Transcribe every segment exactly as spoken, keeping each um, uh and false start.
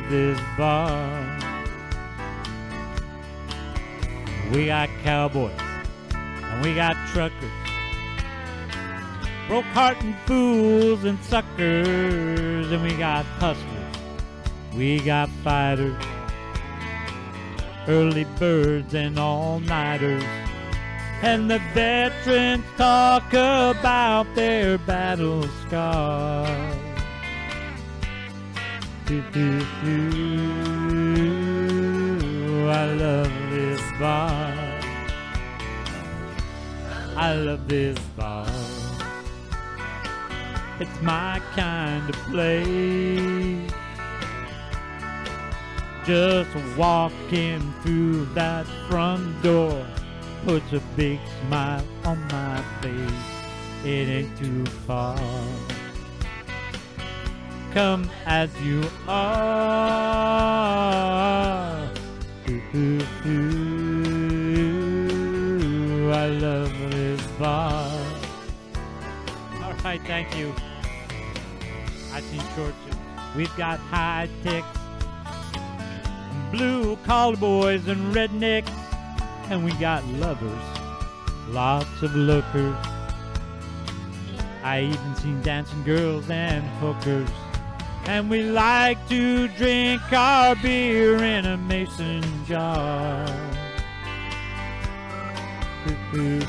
this bar. We got cowboys and we got truckers, broke-hearted fools and suckers, and we got hustlers, we got fighters, early birds and all-nighters, and the veterans talk about their battle scars. Doo, doo, doo. I love this bar. I love this bar. It's my kind of place. Just walking through that front door puts a big smile on my face. It ain't too far. Come as you are. Ooh, ooh, ooh. I love this bar. All right, thank you. I see short. We've got high ticks, blue collar boys and rednecks, and we got lovers, lots of lookers. I even seen dancing girls and hookers. And we like to drink our beer in a mason jar. Ooh, ooh,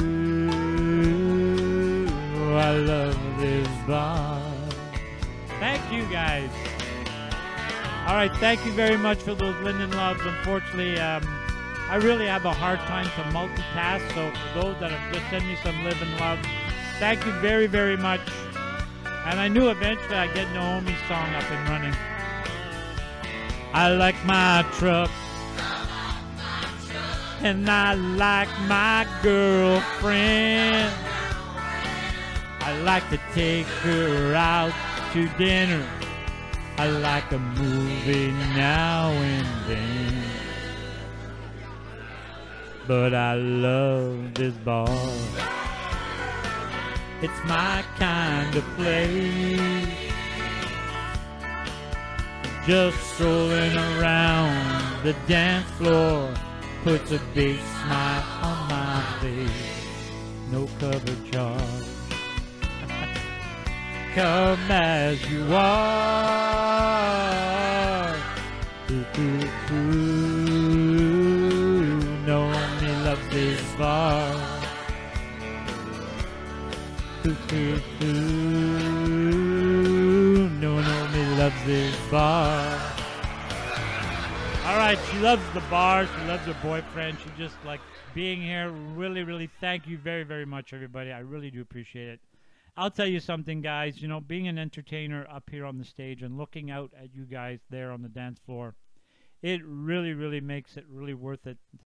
ooh. I love this bar. Thank you, guys. All right, thank you very much for those Linden loves. Unfortunately, um, I really have a hard time to multitask, so for those that have just sent me some Linden love, thank you very, very much. And I knew eventually I'd get Naomi's song up and running. I like my truck, and I like my girlfriend. I like to take her out to dinner. I like a movie now and then. But I love this bar. It's my kind of place. Just strolling around the dance floor puts a big smile on my face. No cover charge. Come as you are. Ooh, ooh, ooh. No one loves this bar. Ooh, ooh, ooh. No one only loves this bar. All right, she loves the bar. She loves her boyfriend. She just like being here. Really, really thank you very, very much, everybody. I really do appreciate it. I'll tell you something, guys. You know, being an entertainer up here on the stage and looking out at you guys there on the dance floor, it really, really makes it really worth it